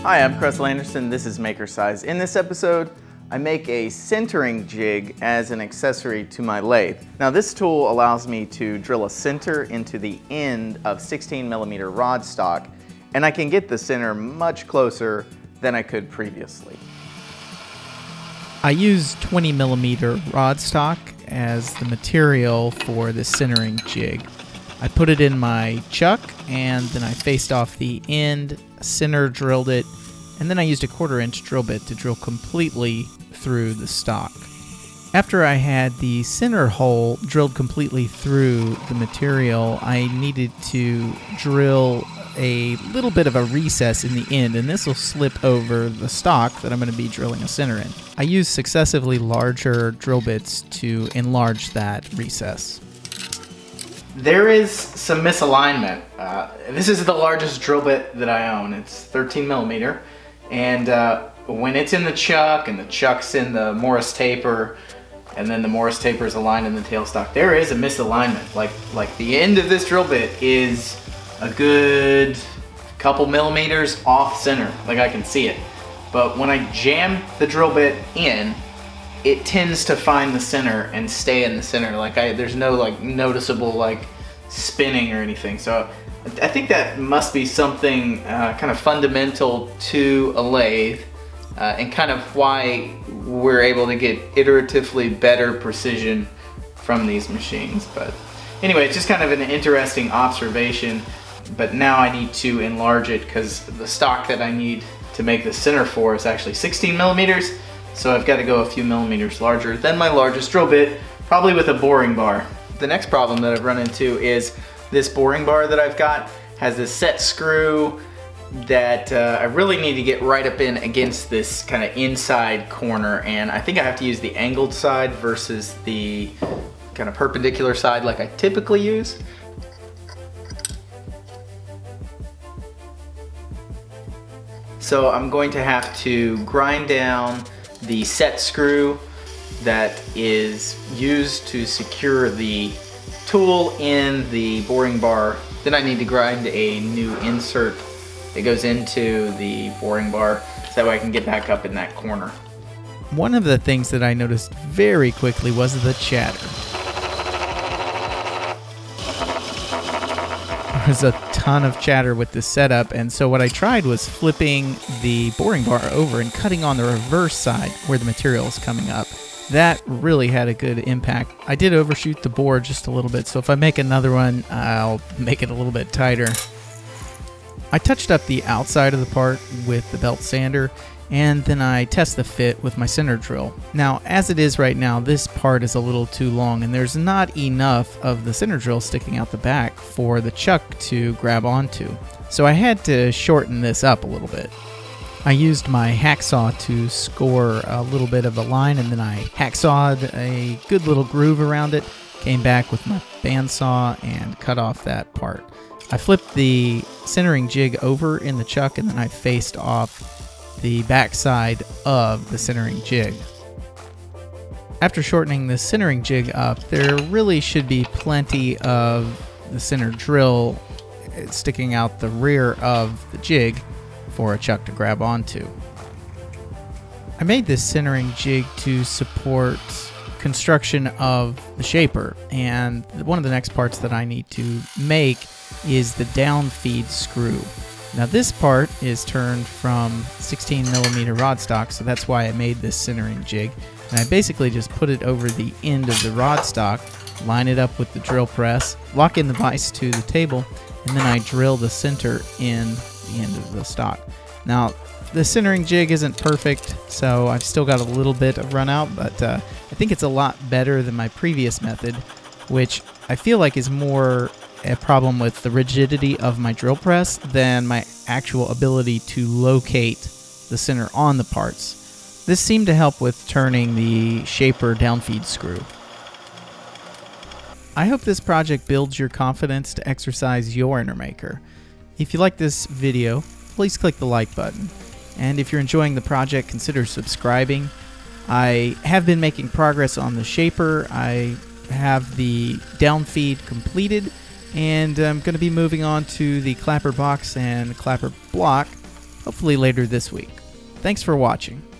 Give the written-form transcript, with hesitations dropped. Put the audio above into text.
Hi, I'm Cressel Anderson. This is Makercise. In this episode, I make a centering jig as an accessory to my lathe. Now this tool allows me to drill a center into the end of 16mm rod stock, and I can get the center much closer than I could previously. I use 20mm rod stock as the material for the centering jig. I put it in my chuck and then I faced off the end, center drilled it, and then I used a 1/4-inch drill bit to drill completely through the stock. After I had the center hole drilled completely through the material, I needed to drill a little bit of a recess in the end, and this will slip over the stock that I'm going to be drilling a center in. I use successively larger drill bits to enlarge that recess. There is some misalignment. This is the largest drill bit that I own. It's 13mm, and when it's in the chuck and the chuck's in the Morris taper, and then the Morris taper is aligned in the tailstock, there is a misalignment. Like the end of this drill bit is a good couple millimeters off center, like I can see it. But when I jam the drill bit in, it tends to find the center and stay in the center. There's no noticeable spinning or anything. So I think that must be something kind of fundamental to a lathe, and kind of why we're able to get iteratively better precision from these machines. But anyway, it's just kind of an interesting observation. But now I need to enlarge it because the stock that I need to make the center for is actually 16mm. So I've got to go a few millimeters larger than my largest drill bit, probably with a boring bar. The next problem that I've run into is this boring bar that I've got has this set screw that I really need to get right up in against this kind of inside corner, and I think I have to use the angled side versus the kind of perpendicular side like I typically use. So I'm going to have to grind down the set screw that is used to secure the tool in the boring bar. Then I need to grind a new insert that goes into the boring bar so that way I can get back up in that corner. One of the things that I noticed very quickly was the chatter. There's a ton of chatter with this setup, and so what I tried was flipping the boring bar over and cutting on the reverse side where the material is coming up. That really had a good impact. I did overshoot the bore just a little bit, so if I make another one, I'll make it a little bit tighter. I touched up the outside of the part with the belt sander, and then I test the fit with my center drill. Now, as it is right now, this part is a little too long, and there's not enough of the center drill sticking out the back for the chuck to grab onto. So I had to shorten this up a little bit. I used my hacksaw to score a little bit of a line, and then I hacksawed a good little groove around it, came back with my bandsaw and cut off that part. I flipped the centering jig over in the chuck, and then I faced off the back side of the centering jig. After shortening the centering jig up, there really should be plenty of the center drill sticking out the rear of the jig for a chuck to grab onto. I made this centering jig to support construction of the shaper, and one of the next parts that I need to make is the down feed screw. Now this part is turned from 16mm rod stock, so that's why I made this centering jig. And I basically just put it over the end of the rod stock, line it up with the drill press, lock in the vise to the table, and then I drill the center in the end of the stock. Now the centering jig isn't perfect, so I've still got a little bit of run out, but I think it's a lot better than my previous method, which I feel like is more a problem with the rigidity of my drill press than my actual ability to locate the center on the parts. This seemed to help with turning the shaper downfeed screw. I hope this project builds your confidence to exercise your inner maker. If you like this video, please click the like button. And if you're enjoying the project, consider subscribing. I have been making progress on the shaper. I have the downfeed completed, and I'm going to be moving on to the clapper box and clapper block hopefully later this week. Thanks for watching.